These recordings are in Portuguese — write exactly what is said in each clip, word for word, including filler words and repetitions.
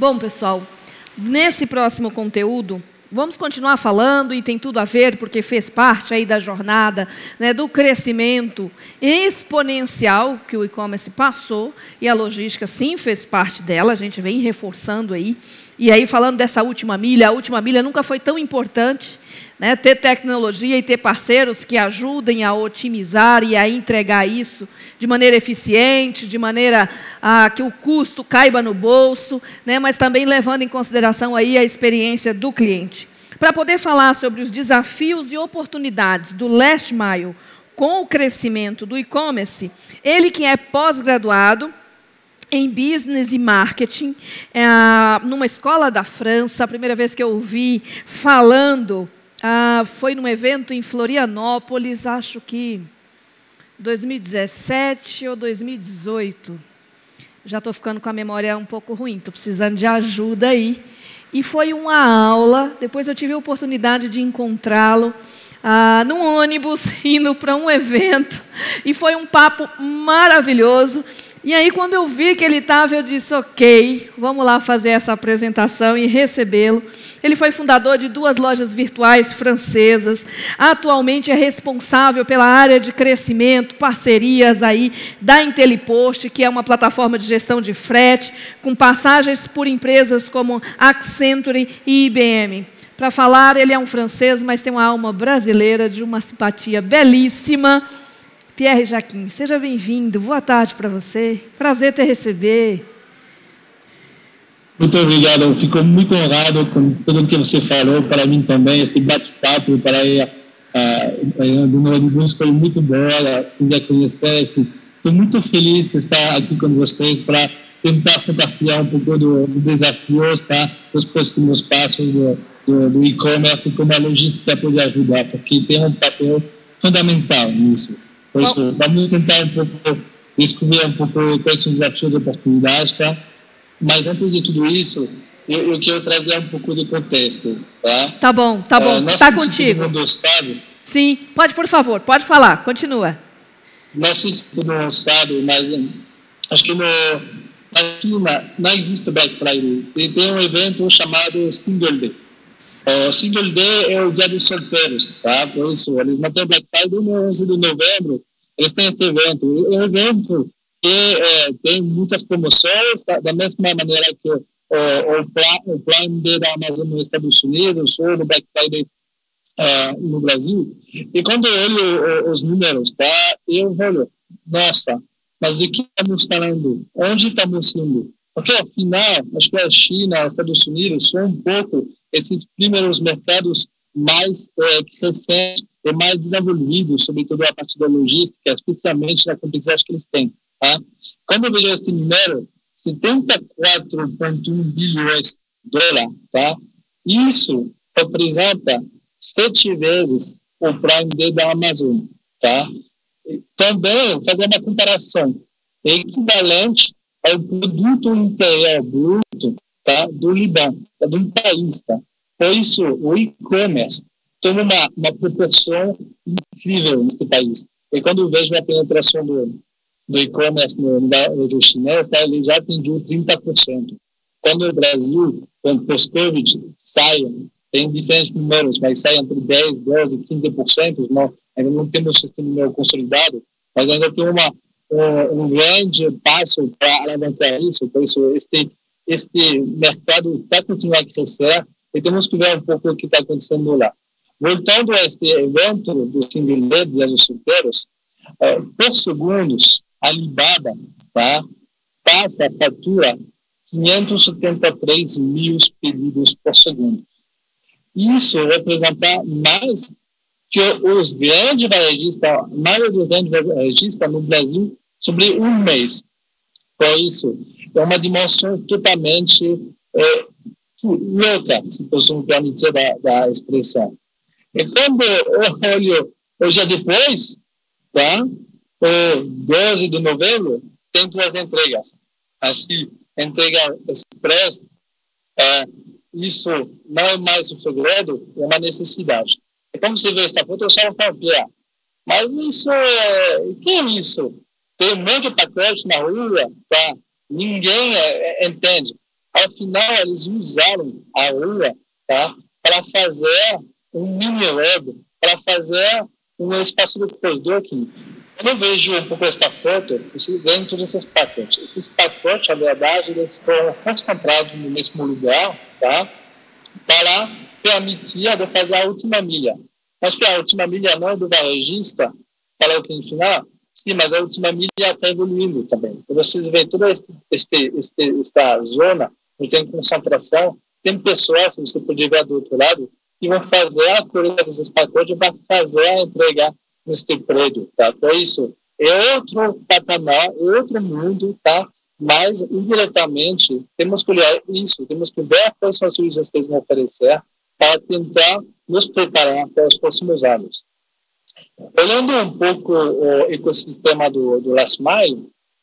Bom, pessoal, nesse próximo conteúdo, vamos continuar falando, e tem tudo a ver, porque fez parte aí da jornada, né, do crescimento exponencial que o e-commerce passou, e a logística, sim, fez parte dela, a gente vem reforçando aí. E aí, falando dessa última milha, a última milha nunca foi tão importante, né, ter tecnologia e ter parceiros que ajudem a otimizar e a entregar isso de maneira eficiente, de maneira a que o custo caiba no bolso, né, mas também levando em consideração aí a experiência do cliente. Para poder falar sobre os desafios e oportunidades do Last Mile com o crescimento do e-commerce, ele que é pós-graduado em Business e Marketing, é, numa escola da França, a primeira vez que eu ouvi falando Ah, foi num evento em Florianópolis, acho que dois mil e dezessete ou dois mil e dezoito. Já estou ficando com a memória um pouco ruim, estou precisando de ajuda aí. E foi uma aula, depois eu tive a oportunidade de encontrá-lo ah, num ônibus, indo para um evento, e foi um papo maravilhoso. E aí, quando eu vi que ele estava, eu disse, ok, vamos lá fazer essa apresentação e recebê-lo. Ele foi fundador de duas lojas virtuais francesas, atualmente é responsável pela área de crescimento, parcerias aí da Intelipost, que é uma plataforma de gestão de frete, com passagens por empresas como Accenture e I B M. Para falar, ele é um francês, mas tem uma alma brasileira de uma simpatia belíssima. Pierre Jacquin, seja bem-vindo. Boa tarde para você. Prazer te receber. Muito obrigado. Eu fico muito honrado com tudo o que você falou. Para mim também, este bate-papo para ir uh, do Nordibus foi muito boa. Queria conhecer. Estou muito feliz de estar aqui com vocês para tentar compartilhar um pouco dos do desafios, tá? Dos próximos passos do, do, do e-commerce e como a logística pode ajudar, porque tem um papel fundamental nisso. Por isso, vamos tentar um pouco descobrir um pouco quais são os desafios e oportunidades, tá? Mas antes de tudo isso, eu, eu quero trazer um pouco de contexto, tá? Tá bom, tá bom, uh, tá contigo. Do Estado, Sim, pode, por favor, pode falar, continua. Nosso Instituto do Estado, mas acho que no, na China não existe Black Friday. E tem um evento chamado Single Day. O Single Day é o dia dos solteiros, tá? Por isso, eles não têm Black Friday no onze de novembro, eles têm este evento. É um evento que é, tem muitas promoções, tá? Da mesma maneira que o, o, plan, o Prime Day da Amazon nos Estados Unidos ou no Black Friday uh, no Brasil. E quando eu olho os números, tá? Eu olho, nossa, mas de que estamos falando? Onde estamos indo? Porque, afinal, acho que a China, os Estados Unidos são um pouco esses primeiros mercados mais é, crescentes e mais desenvolvidos, sobretudo a parte da logística, especialmente na complexidade que eles têm. Tá? Quando eu vejo este número, setenta e quatro vírgula um bilhões de dólares, tá? Isso representa sete vezes o Prime Day da Amazon. Tá? Também, fazer uma comparação, é equivalente ao produto interior bruto, tá, do Líbano, tá, de um país. Tá? Por isso, o e-commerce toma uma, uma proporção incrível neste país. E quando eu vejo a penetração do, do e-commerce no mercado chinês, tá, ele já atingiu trinta por cento. Quando o Brasil, com o pós-Covid, sai, tem diferentes números, mas sai entre dez, doze, quinze por cento, não, ainda não temos esse número consolidado, mas ainda tem uma um grande passo para alavancar isso. Por isso, este, este mercado está continuando a crescer e temos que ver um pouco o que está acontecendo lá. Voltando a este evento do Single Day, Dia dos Solteiros, uh, por segundos, a Alibaba, tá, passa a fatura quinhentos e setenta e três mil pedidos por segundo. Isso representa mais que os grandes varejistas, a maioria dos grandes varejistas no Brasil, sobre um mês. Por isso, é uma dimensão totalmente é, louca, se posso me permitir da, da expressão. E quando eu olho hoje depois, tá, o doze de novembro, tem duas entregas. Assim, entrega express, é, isso não é mais um segredo, é uma necessidade. E como você vê esta foto, eu só não falo, mas isso é... O que é isso? Tem um monte de pacote na rua, tá? Ninguém é, entende. Ao final, eles usaram a rua, tá, para fazer um mini web, para fazer um espaço de coworking. Quando eu vejo um pouco esta foto, dentro desses pacotes, esses pacotes, na verdade, eles foram concentrados no mesmo lugar, tá, para permitir de fazer a última milha. Mas que a última milha não é do varejista, para o cliente final, sim, mas a última milha está evoluindo também. Vocês veem toda este, este, este, esta zona onde tem concentração, tem pessoas, você pode ver do outro lado, que vão fazer a coleta desses pacotes, vai fazer a entrega neste prédio, tá? Por isso, é outro patamar, é outro mundo, tá? Mas, indiretamente, temos que olhar isso, temos que ver quais são as soluções que eles vão oferecer para tentar nos preparar para os próximos anos. Olhando um pouco o ecossistema do, do Last Mile,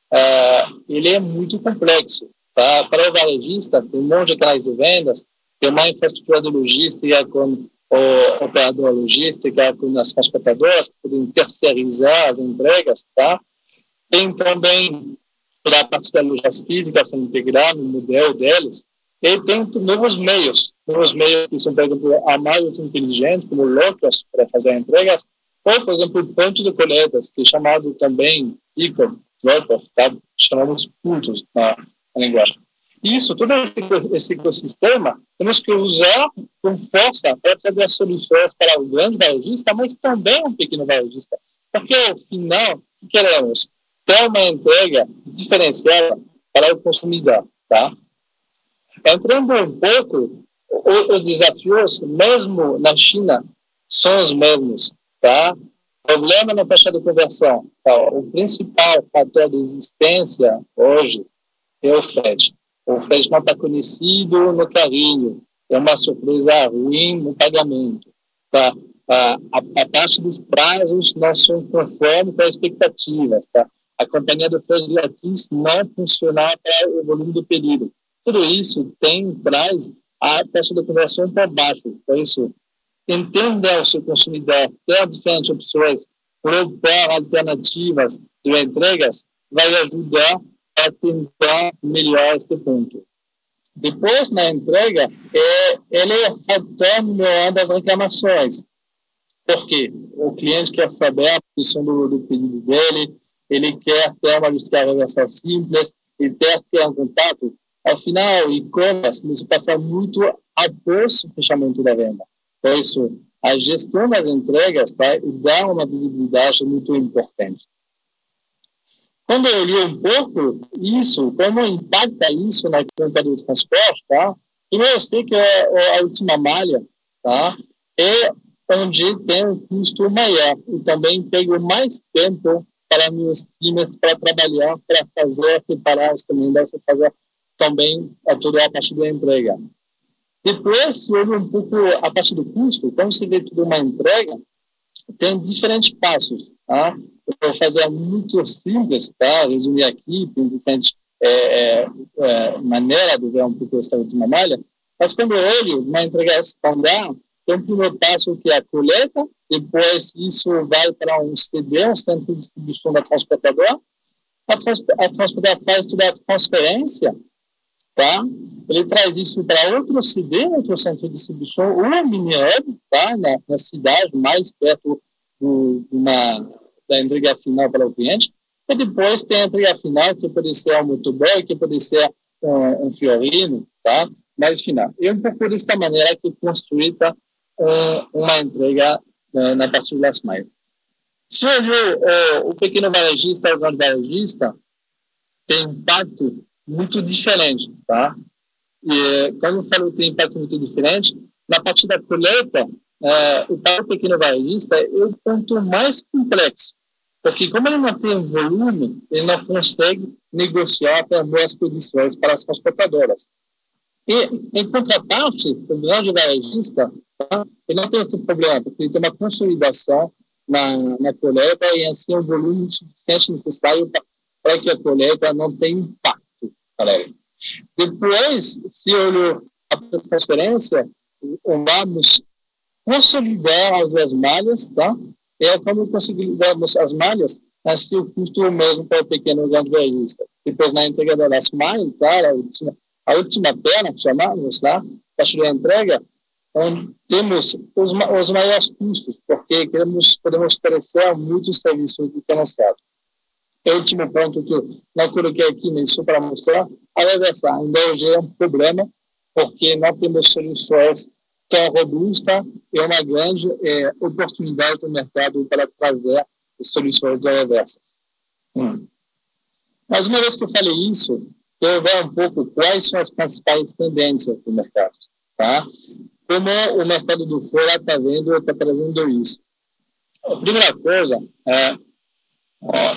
uh, ele é muito complexo. Tá? Para o varejista, tem um monte de canais de vendas, tem uma infraestrutura de logística com o operador logística, com as transportadoras que podem terceirizar as entregas. Tá? Tem também toda a parte da loja física sendo integrada no modelo deles. E tem novos meios, novos meios que são, por exemplo, a mais inteligentes, como locas para fazer entregas, ou, por exemplo, o ponto de coletas, que é chamado também pick-up, drop-off, tá? Chamamos pontos na, na linguagem. Isso, todo esse, esse ecossistema, temos que usar com força para trazer soluções para o grande varejista, mas também um pequeno varejista. Porque, ao final, o que queremos? Ter uma entrega diferenciada para o consumidor, tá? Entrando um pouco, os desafios, mesmo na China, são os mesmos. Tá? Problema na taxa de conversão. Tá? O principal fator de existência hoje é o frete. O frete não está conhecido no carrinho. É uma surpresa ruim no pagamento. Tá? A, a, a taxa dos prazos não são conforme com as expectativas. Tá? A companhia do frete grátis não funciona para o volume do pedido. Tudo isso tem, traz a taxa de conversão para baixo. Por isso, entender o seu consumidor, ter diferentes opções, propor alternativas de entregas, vai ajudar a tentar melhorar este ponto. Depois, na entrega, é, ele é fator número um das reclamações. Por quê? O cliente quer saber a posição do, do pedido dele, ele quer ter uma justificação simples, ele quer ter um contato. Ao final, o e-commerce começa a passar muito após o fechamento da venda. Por isso, a gestão das entregas, tá, dá uma visibilidade muito importante. Quando eu li um pouco isso, como impacta isso na conta do transporte, tá? Eu sei que é a última malha, tá? É onde tem um custo maior e também pego mais tempo para meus times para trabalhar, para fazer, preparar os caminhos, fazer também a toda a parte da entrega. Depois, se olha um pouco a parte do custo, quando se vê tudo uma entrega, tem diferentes passos, tá? Eu vou fazer muito simples, tá? Resumir aqui, tem diferentes é, é, maneiras de ver um pouco essa última malha, mas quando eu olho uma entrega standard, tem um primeiro passo que é a coleta, depois isso vai para um C D, um centro de distribuição da transportadora, a, trans, a transportadora faz toda a transferência, tá? Ele traz isso para outro C D, outro centro de distribuição, ou um mini-hub, tá? Na, na cidade, mais perto do, uma, da entrega final para o cliente. E depois tem a entrega final, que pode ser um motoboy, que pode ser um, um fiorino, tá? Mais final. E um pouco desta maneira que é construída um, uma entrega uh, na parte do last mile. Se olhar uh, o pequeno varejista, o grande varejista, tem impacto muito diferente, tá? E quando eu falo que tem impacto muito diferente, na parte da coleta, é, o para o pequeno varejista é o ponto mais complexo, porque como ele não tem volume, ele não consegue negociar para boas condições para as transportadoras. E, em contraparte, o grande varejista, tá? Ele não tem esse problema, porque ele tem uma consolidação na, na coleta e, assim, um volume suficiente necessário para que a coleta não tenha impacto. Depois, se olho a transferência, vamos consolidar as duas malhas, tá? E quando conseguirmos as malhas, assim o custo mesmo para o pequeno grande varejista. Depois, na entrega da last mile, tá? A última, a a última perna, que chamamos lá, taxa de entrega, onde temos os, os maiores custos, porque queremos, podemos oferecer muitos serviços diferenciados. O último ponto que eu não coloquei aqui, mas só para mostrar, a reversa ainda hoje é um problema, porque não temos soluções tão robustas e uma grande é, oportunidade do mercado para trazer soluções de reversa. Hum. Mas uma vez que eu falei isso, eu vou ver um pouco quais são as principais tendências do mercado, tá? Como o mercado do fora está vendo, está trazendo isso. A primeira coisa é, ó,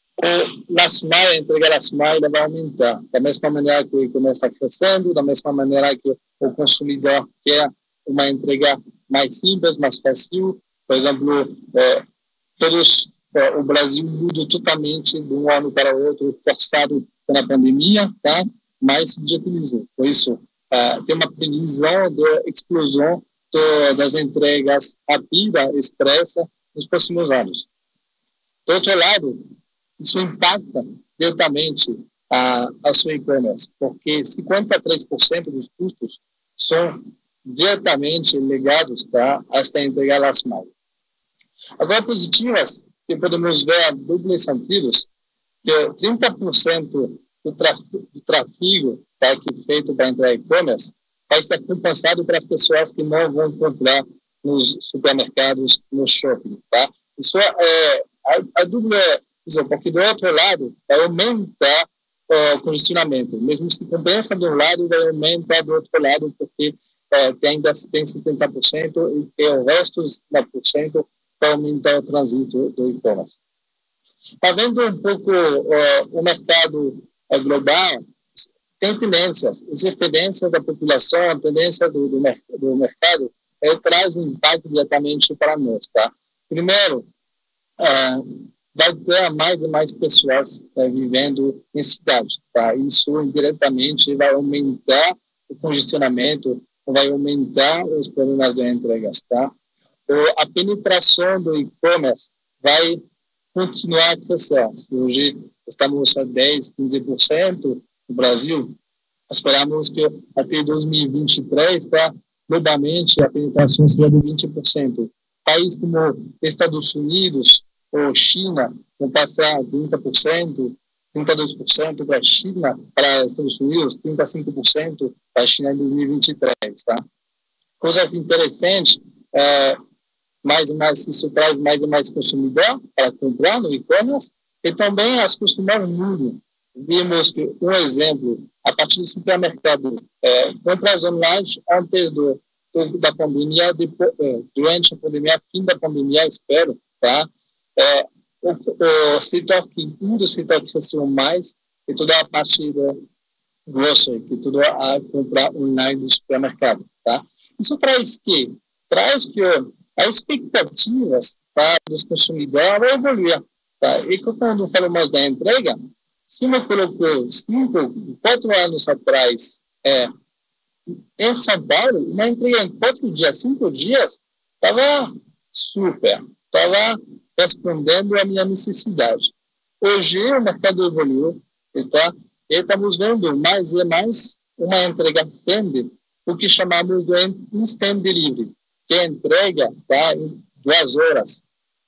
o last mile, a entrega last mile vai aumentar. Da mesma maneira que o e-commerce está crescendo, da mesma maneira que o consumidor quer uma entrega mais simples, mais fácil. Por exemplo, é, todos, é, o Brasil mudou totalmente de um ano para o outro, forçado pela pandemia, tá? Mas se utilizou. Por isso, é, tem uma previsão de explosão de, das entregas rápidas, expressa, nos próximos anos. Do outro lado, isso impacta diretamente a, a sua e-commerce, porque cinquenta e três por cento dos custos são diretamente ligados, tá, a esta entrega last mile. Agora, positivas, que podemos ver a duplos sentidos, que trinta por cento do, traf, do tráfego, tá, que é feito para entregar e-commerce vai ser compensado para as pessoas que não vão comprar nos supermercados, no shopping. Tá? Isso é a, a dupla visão, porque do outro lado vai aumentar o congestionamento. Mesmo se compensa de um lado, vai aumentar do outro lado, porque é, ainda tem setenta por cento e o resto dos setenta por cento para aumentar o trânsito do e-commerce. Está vendo um pouco uh, o mercado uh, global, tem tendências. Essas tendências da população, a tendência do, do, mer do mercado, é, traz um impacto diretamente para nós. Tá? Primeiro, uh, vai ter mais e mais pessoas uh, vivendo em cidade. Tá? Isso, indiretamente, vai aumentar o congestionamento, vai aumentar os problemas de entregas. Tá? A penetração do e-commerce vai continuar a crescer. Hoje estamos a dez, quinze por cento no Brasil. Esperamos que até dois mil e vinte e três, tá, globalmente, a penetração seja de vinte por cento. Países como Estados Unidos ou China vão passar trinta por cento, trinta e dois por cento para a China, para os Estados Unidos, trinta e cinco por cento para a China em dois mil e vinte e três. Tá? Coisas interessantes, é, mais e mais, isso traz mais e mais consumidor para comprar no e-commerce e também as costumes mudam. Vimos que, um exemplo, a partir do supermercado, é, compras online antes do, do, da pandemia, depois, é, durante a pandemia, fim da pandemia, espero, tá? É, o, o setor que, um dos setores que cresceu mais é toda a parte da grocery, que tudo a comprar online do supermercado, tá? Isso traz que? Traz que as expectativas, tá, dos consumidores vão evoluir. Tá? E quando falamos da entrega, se eu colocou cinco, quatro anos atrás é, em São Paulo, uma entrega em quatro dias, cinco dias, estava super, estava respondendo à minha necessidade. Hoje o mercado evoluiu, tá? E estamos vendo mais e mais uma entrega sendo o que chamamos de instant delivery, que é entrega, tá, em duas horas,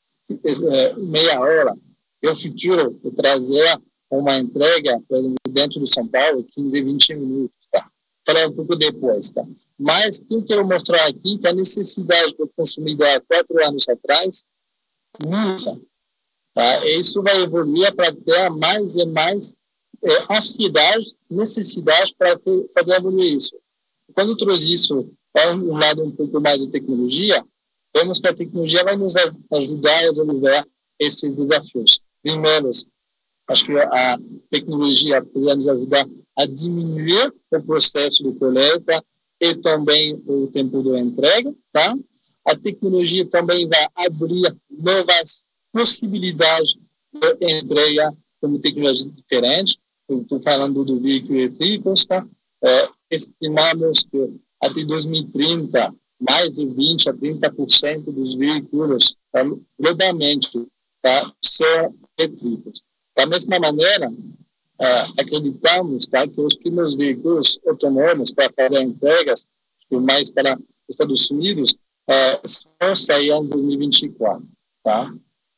meia hora. E o futuro é trazer uma entrega dentro de São Paulo, quinze, vinte minutos. Tá? Falar um pouco depois. Tá? Mas o que eu quero mostrar aqui é que a necessidade do consumidor há quatro anos atrás muda. Tá? E isso vai evoluir para ter mais e mais é, ansiedade, necessidade para ter, fazer evoluir isso. Quando eu trouxe isso para um lado um pouco mais de tecnologia, vemos que a tecnologia vai nos ajudar a resolver esses desafios. Primeiro, acho que a tecnologia poderia nos ajudar a diminuir o processo de coleta e também o tempo de entrega. Tá? A tecnologia também vai abrir novas possibilidades de entrega como tecnologias diferentes. Estou falando do veículo elétrico. Tá? É, estimamos que até dois mil e trinta, mais de vinte a trinta por cento dos veículos tá, globalmente tá, são elétricos. Da mesma maneira, uh, acreditamos, tá, que os primeiros veículos autônomos para fazer entregas, mais para os Estados Unidos, uh, vão sair em dois mil e vinte e quatro. Tá?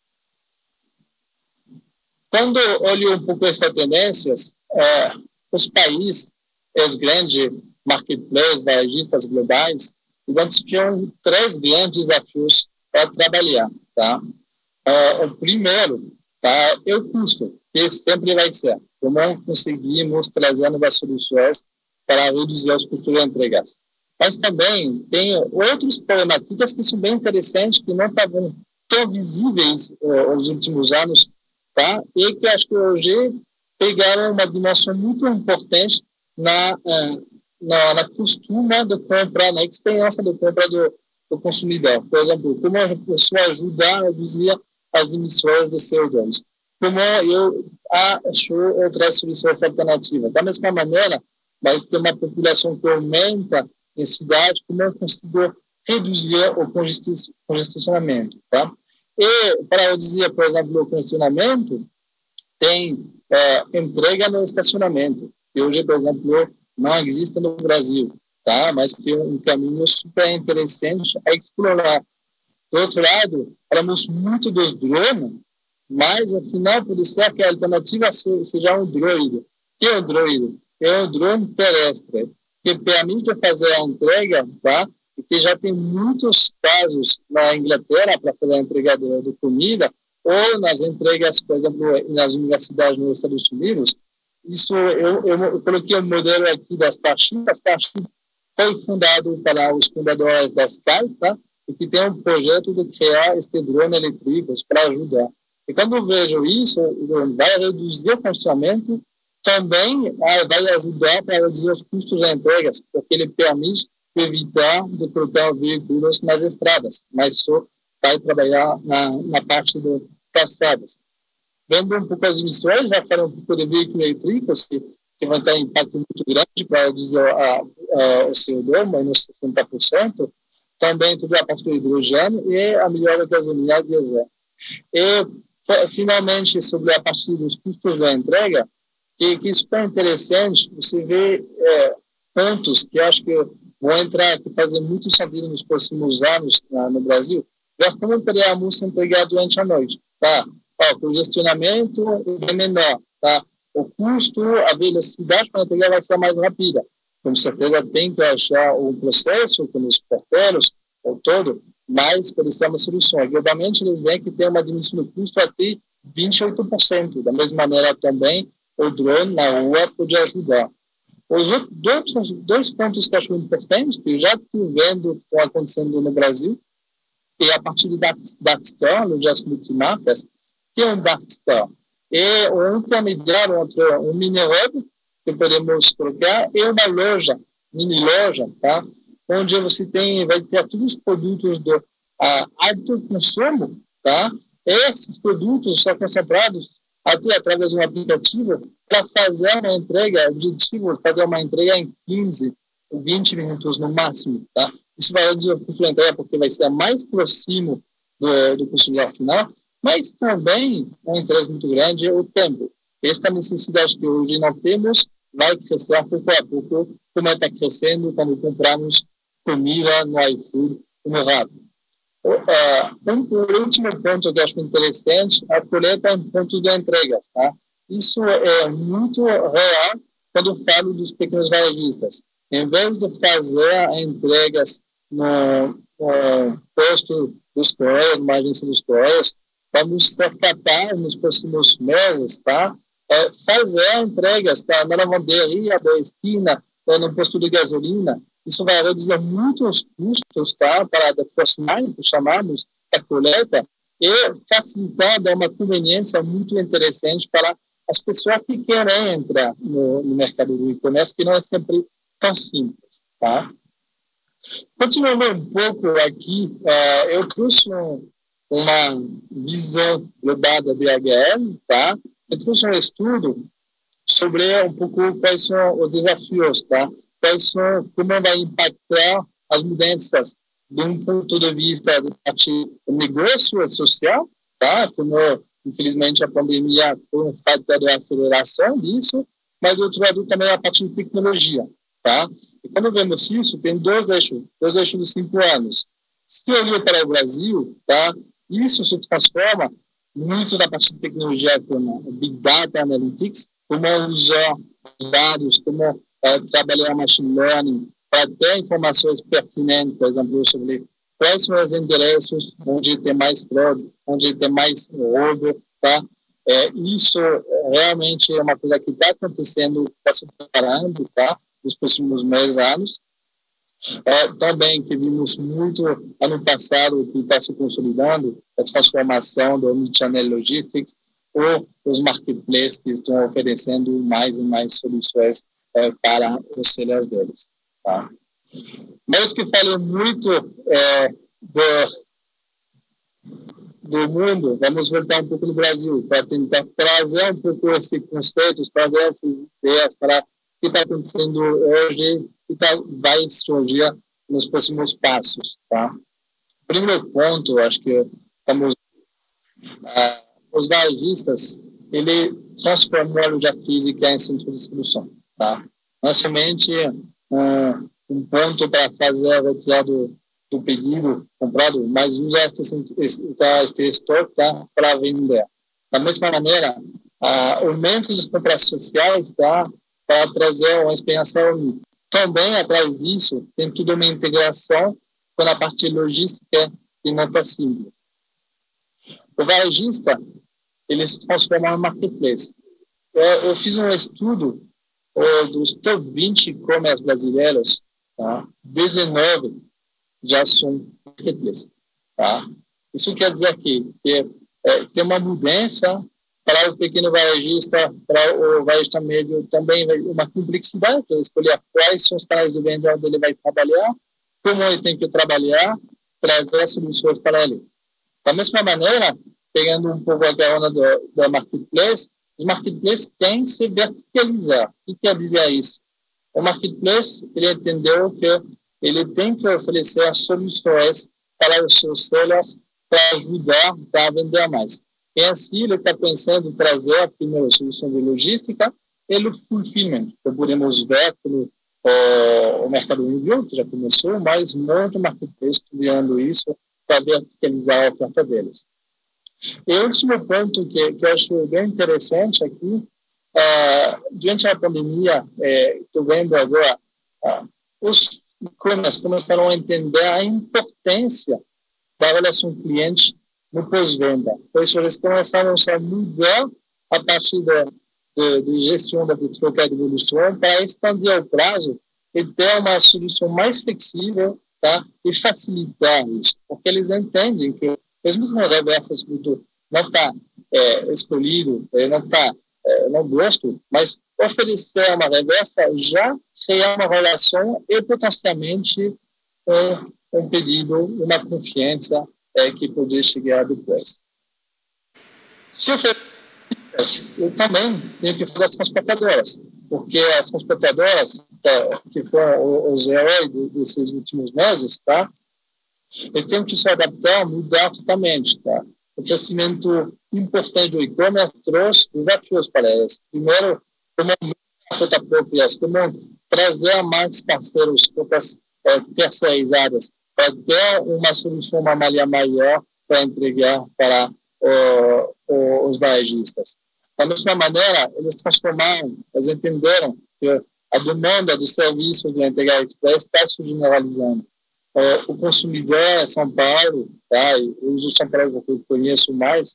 Quando olho um pouco essas tendências, uh, os países, as grandes marketplaces, varejistas globais, identificam três grandes desafios para trabalhar. Tá? Uh, o primeiro, tá, é o custo, que sempre vai ser. Como conseguimos trazer novas soluções para reduzir os custos de entregas. Mas também tem outras problemáticas que são bem interessantes, que não estavam tão visíveis uh, nos últimos anos, tá? E que acho que hoje pegaram uma dimensão muito importante na, uh, na, na costume de compra, na experiência de compra do, do consumidor. Por exemplo, como a pessoa ajuda a reduzir as emissões de C O dois. Como eu acho outras soluções alternativas. Da mesma maneira, mas tem uma população que aumenta em cidade, como eu consigo reduzir o congestionamento. Tá? E para reduzir, por exemplo, o congestionamento, tem é, entrega no estacionamento, que hoje, por exemplo, não existe no Brasil, tá? Mas que é um caminho super interessante a explorar. Do outro lado, falamos muito dos drones, mas, afinal, pode ser que a alternativa seja um droide. O que é um droide? É um drone terrestre, que permite fazer a entrega, tá? E que já tem muitos casos na Inglaterra para fazer a entrega de, de comida, ou nas entregas, por exemplo, nas universidades nos Estados Unidos. Isso, eu, eu, eu coloquei um modelo aqui da Starship. A Starship foi fundado para os fundadores da Sky, tá? E que tem um projeto de criar este drone elétricos para ajudar. E quando eu vejo isso, vai reduzir o funcionamento, também vai ajudar para reduzir os custos de entregas, porque ele permite evitar de colocar veículos nas estradas, mas só vai trabalhar na, na parte de calçadas. Vendo um pouco as emissões, já falei um pouco de veículos elétricos, que, que vão ter um impacto muito grande para reduzir a, a, o C O dois, menos sessenta por cento, também toda a parte do hidrogênio e a melhora da gasolina diesel. E, finalmente, sobre a parte dos custos da entrega, que, que isso é interessante, você vê é, pontos que acho que vão entrar, que fazem muito sentido nos próximos anos na, no Brasil, ver como podemos entregar durante a noite. Tá? Ó, o congestionamento é menor, tá? O custo, a velocidade para entregar vai ser mais rápida. Com certeza tem que achar um processo com os porteiros, ou todo, mas pode ser uma solução. Globalmente, eles veem que tem uma diminuição do custo até vinte e oito por cento. Da mesma maneira, também, o drone na rua pode ajudar. Os outros dois pontos que eu acho importantes, que eu já estou vendo que estão acontecendo no Brasil, é a partir do Dark, Dark Store, lojas multimarcas, que é um Dark Store. É um intermediário entre um mini hub, que podemos colocar, e uma loja, mini loja, tá? Onde você tem, vai ter todos os produtos do uh, alto consumo, tá? Esses produtos são concentrados até através de um aplicativo para fazer uma entrega, objetivo, fazer uma entrega em quinze, vinte minutos no máximo, tá? Isso vai reduzir o custo da entrega porque vai ser mais próximo do, do consumidor final, mas também um interesse muito grande é o tempo. Esta necessidade que hoje não temos vai crescer pouco a pouco, como está crescendo quando compramos comida no iFood, no rápido. Uh, um, o último ponto que eu acho interessante é a coleta em pontos de entregas. Tá? Isso é muito real quando eu falo dos pequenos varejistas. Em vez de fazer entregas no, no posto dos Correios, numa agência dos Correios, vamos ser capazes nos próximos meses, tá? É, fazer entregas, tá? Na lavanderia da esquina, ou no posto de gasolina. Isso vai reduzir muito os custos, tá? Para a first mile, que chamamos a coleta, e facilitar, dar uma conveniência muito interessante para as pessoas que querem entrar no, no mercado do e-commerce, que não é sempre tão simples, tá? Continuando um pouco aqui, uh, eu trouxe um, uma visão global da B H L, tá? Eu trouxe um estudo sobre um pouco quais são os desafios, tá? Quais são, como vai impactar as mudanças de um ponto de vista do negócio social, tá? Como infelizmente, a pandemia foi um fator de aceleração disso, mas, do outro lado, também a parte de tecnologia. Tá? E quando vemos isso, tem dois eixos, dois eixos de cinco anos. Se olhar para o Brasil, tá? Isso se transforma muito na parte de tecnologia, como Big Data Analytics, como usar os dados, como é, trabalhar machine learning, para ter informações pertinentes, por exemplo, sobre quais são os endereços onde tem mais fraude, onde tem mais roubo, tá? É, isso realmente é uma coisa que está acontecendo, está se preparando, tá? Nos próximos meses, anos. É, também que vimos muito ano passado que está se consolidando a transformação do Omnichannel Logistics ou os marketplaces que estão oferecendo mais e mais soluções é, para os sellers deles. Tá? Mas que falei muito é, do, do mundo, vamos voltar um pouco no Brasil para tentar trazer um pouco esses conceitos, trazer essas ideias para o que está acontecendo hoje e tá, vai surgir nos próximos passos. Tá? Primeiro ponto, acho que estamos, ah, os varejistas, ele transformou a loja física em centro de distribuição. Tá? Não somente um, um ponto para fazer a retirada do, do pedido comprado, mas usa este, este estoque tá, para vender. Da mesma maneira, ah, aumento das compras sociais tá, para trazer uma experiência única. Também, atrás disso, tem tudo uma integração com a parte logística e não está simples. O varejista, ele se transforma em marketplace. Eu, eu fiz um estudo uh, dos top vinte e-commerce brasileiros, tá? dezenove já são marketplace. Tá? Isso quer dizer que, que é, tem uma mudança para o pequeno varejista, para o varejista médio, também uma complexidade para escolher quais são os canais de venda onde ele vai trabalhar, como ele tem que trabalhar, trazer soluções para ele. Da mesma maneira, pegando um pouco a carona do, do marketplace, os marketplaces têm que se verticalizar. O que quer dizer isso? O marketplace, ele entendeu que ele tem que oferecer soluções para os seus sellers para ajudar a vender mais. E assim, ele está pensando em trazer a primeira solução de logística e o fulfillment, que podemos ver pelo o, o mercado mundial, que já começou, mas muito marketplace estudando isso para verticalizar a oferta deles. E o último ponto que, que eu acho bem interessante aqui, é, diante da pandemia, estou é, vendo agora, é, os e-commerce começaram a entender a importância da relação cliente no pós-venda. Por isso, eles começaram a mudar a partir da de, de gestão da troca de evolução para estender o prazo e ter uma solução mais flexível, tá? E facilitar isso, porque eles entendem que mesmo se não reversas muito não está é, escolhido, não está, é, não gosto, mas oferecer uma reversa já criar uma relação e potencialmente um, um pedido, uma confiança é, que pode chegar depois. Se eu eu também tenho que falar das transportadoras, porque as transportadoras, é, que foram os heróis desses últimos meses, tá? Eles têm que se adaptar, mudar totalmente, tá? O crescimento importante do e-commerce trouxe desafios para eles. Primeiro, como a frota própria, como trazer mais parceiros, frotas é, terceirizadas, para ter uma solução, uma malha maior para entregar para uh, uh, os varejistas. Da mesma maneira, eles transformaram, eles entenderam que a demanda do serviço de entrega express está se generalizando. Uh, o consumidor é São Paulo, tá? Eu uso São Paulo porque eu conheço mais,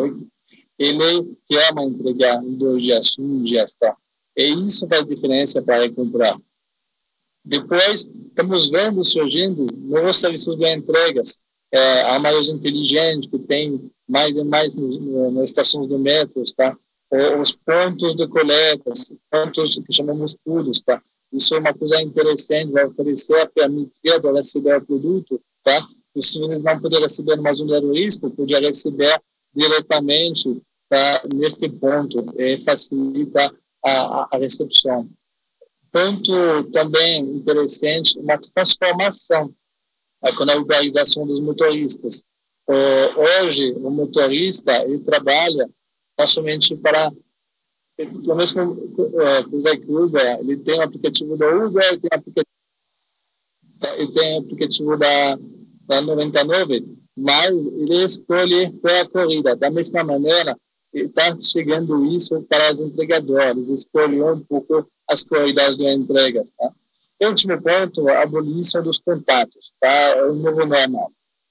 ele quer uma entrega em dois dias, um dia está. E isso faz diferença para comprar. Depois, estamos vendo surgindo novos serviços de entregas. É, a malha inteligente, que tem mais e mais nos, nas estações de metros, tá? Os pontos de coleta, pontos que chamamos pulos, tá? Isso é uma coisa interessante, vai oferecer a permitir de receber o produto, tá? E se eles não puder receber numa zona de risco, poder receber diretamente, tá? Neste ponto, e facilita a, a recepção. Ponto também interessante, uma transformação com a uberização dos motoristas. hoje, o motorista, ele trabalha não somente para, pelo menos com o Zé Uber, ele tem o aplicativo da Uber, ele tem o aplicativo, ele tem o aplicativo da, da noventa e nove, mas ele escolhe pela corrida. Da mesma maneira, está chegando isso para os entregadores, escolhem um pouco as corridas de entregas. Tá? E o último ponto, a abolição dos contatos, tá? É o novo normal.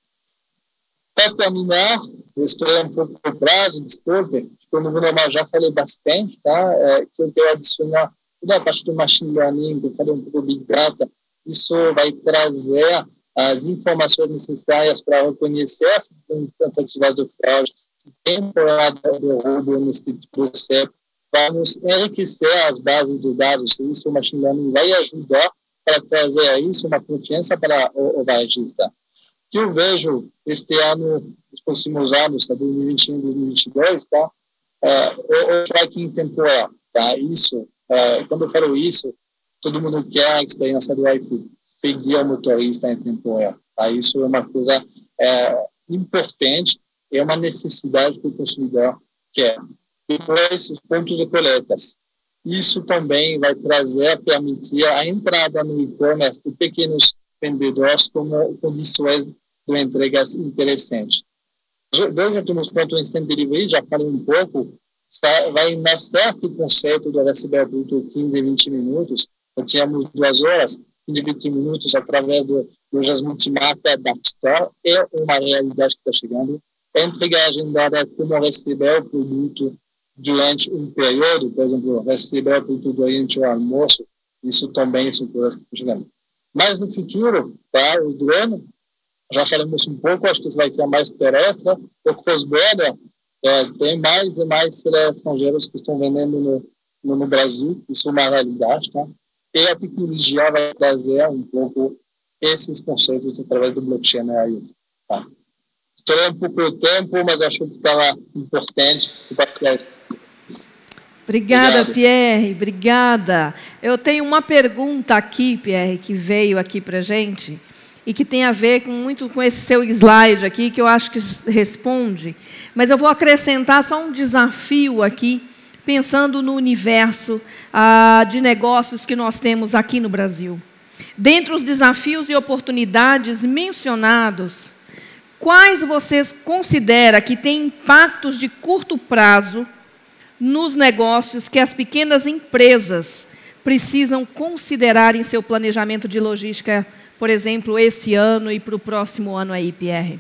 Para terminar, eu estou um pouco no prazo, desculpe, acho que o novo normal já falei bastante, tá? É, que eu quero adicionar toda a parte do machine learning, eu falei um pouco do Big Data, isso vai trazer as informações necessárias para reconhecer se tem tentativa de fraude, se tem problema de roubo nesse tipo de processo. Vamos enriquecer as bases de dados, e isso o machine learning vai ajudar para trazer isso uma confiança para o, o varejista. O que eu vejo este ano, nos próximos anos, tá, dois mil e vinte e um, dois mil e vinte e dois, tá, é, o, o tracking temporal, tá, isso, é, quando eu falo isso, todo mundo quer a experiência do iFood, seguir o motorista em tempo real. Tá? Isso é uma coisa é, importante, é uma necessidade que o consumidor quer. Depois, os pontos de coletas. Isso também vai trazer, permitir a entrada no e-commerce de pequenos vendedores como condições de entregas interessantes. Dois últimos pontos em instant delivery, já falei um pouco, vai nascer este conceito de receber o produto quinze, vinte minutos. Tínhamos duas horas, quinze, vinte minutos através de lojas multimarca da Store, é uma realidade que está chegando. A entrega agendada como receber o produto durante um período, por exemplo, receber o produto durante o almoço, isso também são coisas que estão chegando. Mas no futuro, tá, os drones, já falamos um pouco, acho que isso vai ser mais terrestre, o cross-border, é, tem mais e mais estrangeiros que estão vendendo no, no, no Brasil, isso é uma realidade, tá? E a tecnologia vai trazer um pouco esses conceitos através do blockchain aí. Tá? Estourei um pouco o tempo, mas acho que estava importante compartilhar isso. Obrigada, Obrigado. Pierre, obrigada. Eu tenho uma pergunta aqui, Pierre, que veio aqui para a gente, e que tem a ver com, muito com esse seu slide aqui, que eu acho que responde, mas eu vou acrescentar só um desafio aqui, pensando no universo ah, de negócios que nós temos aqui no Brasil. Dentre os desafios e oportunidades mencionados, quais vocês consideram que têm impactos de curto prazo nos negócios que as pequenas empresas precisam considerar em seu planejamento de logística, por exemplo, esse ano e para o próximo ano aí, Pierre?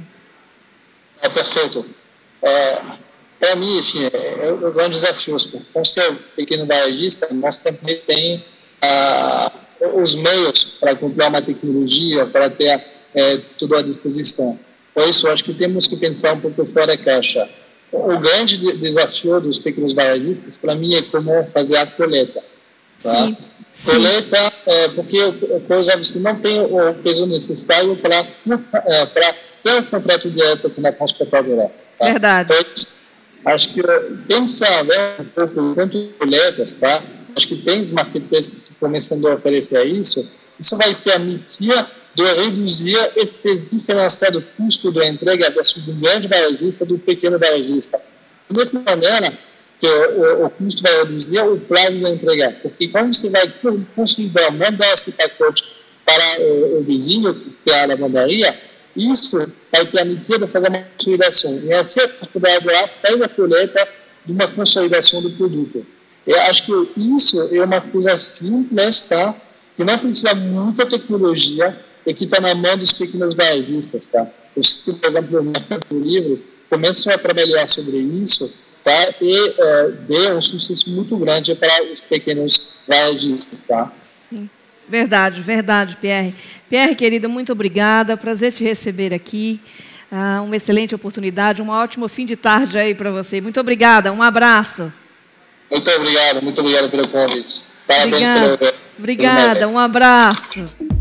É perfeito. É, para mim, assim, é, é um grande desafio. Com ser pequeno varejista, nós sempre tem ah, os meios para comprar uma tecnologia, para ter é, tudo à disposição. Por isso, acho que temos que pensar um pouco fora da caixa. O grande desafio dos pequenos varejistas, para mim, é como fazer a coleta. Tá? Sim, sim. Coleta, é, porque coisa, você não tem o peso necessário para é, para ter um contrato direto com a transportadora. Tá? Verdade. Então, acho que pensar, né, um pouco quanto coletas, tá? Acho que tem os marketplaces que estão começando a oferecer isso. Isso vai permitir de reduzir este diferencial do custo da entrega do grande varejista do pequeno varejista. Da mesma maneira que o, o, o custo vai reduzir o prazo de entregar, porque quando você vai conseguir mandar esse pacote para o, o vizinho que tem a lavanderia, isso vai permitir de fazer uma consolidação. E assim a transportadora lá faz a coleta de uma consolidação do produto. Eu acho que isso é uma coisa simples, tá? Que não precisa de muita tecnologia e que está na mão dos pequenos varejistas, tá? Eu sei que, por exemplo, no Mercado Livre começam a trabalhar sobre isso, tá? E uh, deu um sucesso muito grande para os pequenos varejistas, tá? Sim, verdade, verdade, Pierre. Pierre, querido, muito obrigada, prazer te receber aqui, uh, uma excelente oportunidade, um ótimo fim de tarde aí para você. Muito obrigada, um abraço. Muito obrigado, muito obrigado pelo convite. Parabéns obrigada. pelo... Obrigada, pelo um abraço.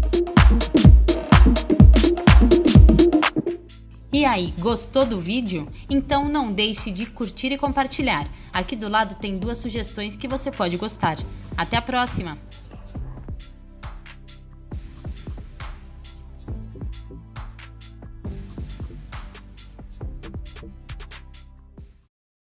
E aí, gostou do vídeo? Então não deixe de curtir e compartilhar. Aqui do lado tem duas sugestões que você pode gostar. Até a próxima!